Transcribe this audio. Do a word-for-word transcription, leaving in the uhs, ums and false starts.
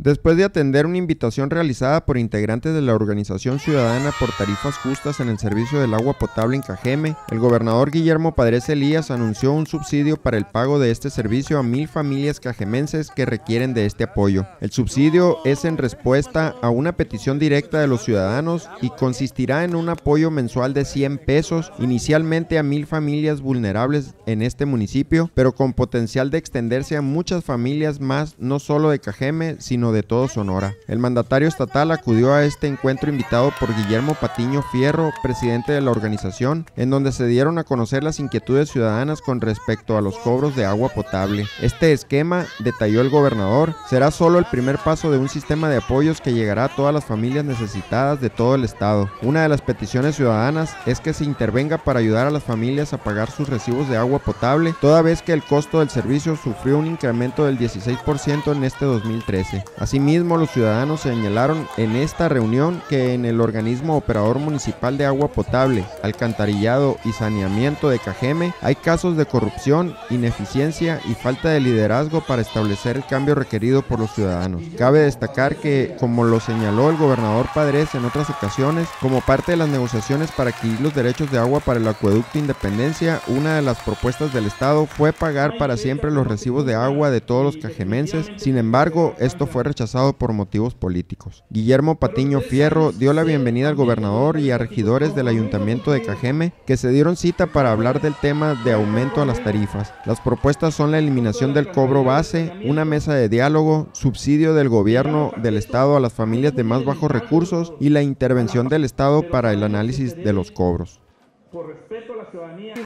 Después de atender una invitación realizada por integrantes de la Organización Ciudadana por Tarifas Justas en el servicio del agua potable en Cajeme, el gobernador Guillermo Padres Elías anunció un subsidio para el pago de este servicio a mil familias cajemenses que requieren de este apoyo. El subsidio es en respuesta a una petición directa de los ciudadanos y consistirá en un apoyo mensual de cien pesos, inicialmente a mil familias vulnerables en este municipio, pero con potencial de extenderse a muchas familias más, no solo de Cajeme, sino de todo Sonora. El mandatario estatal acudió a este encuentro invitado por Guillermo Patiño Fierro, presidente de la organización, en donde se dieron a conocer las inquietudes ciudadanas con respecto a los cobros de agua potable. Este esquema, detalló el gobernador, será solo el primer paso de un sistema de apoyos que llegará a todas las familias necesitadas de todo el estado. Una de las peticiones ciudadanas es que se intervenga para ayudar a las familias a pagar sus recibos de agua potable, toda vez que el costo del servicio sufrió un incremento del dieciséis por ciento en este dos mil trece. Asimismo, los ciudadanos señalaron en esta reunión que en el organismo operador municipal de agua potable, alcantarillado y saneamiento de Cajeme hay casos de corrupción, ineficiencia y falta de liderazgo para establecer el cambio requerido por los ciudadanos. Cabe destacar que, como lo señaló el gobernador Padres en otras ocasiones, como parte de las negociaciones para adquirir los derechos de agua para el acueducto Independencia, una de las propuestas del Estado fue pagar para siempre los recibos de agua de todos los cajemenses. Sin embargo, esto fue rechazado por motivos políticos. Guillermo Patiño Fierro dio la bienvenida al gobernador y a regidores del ayuntamiento de Cajeme que se dieron cita para hablar del tema de aumento a las tarifas. Las propuestas son la eliminación del cobro base, una mesa de diálogo, subsidio del gobierno del estado a las familias de más bajos recursos y la intervención del estado para el análisis de los cobros. Por respeto a la ciudadanía.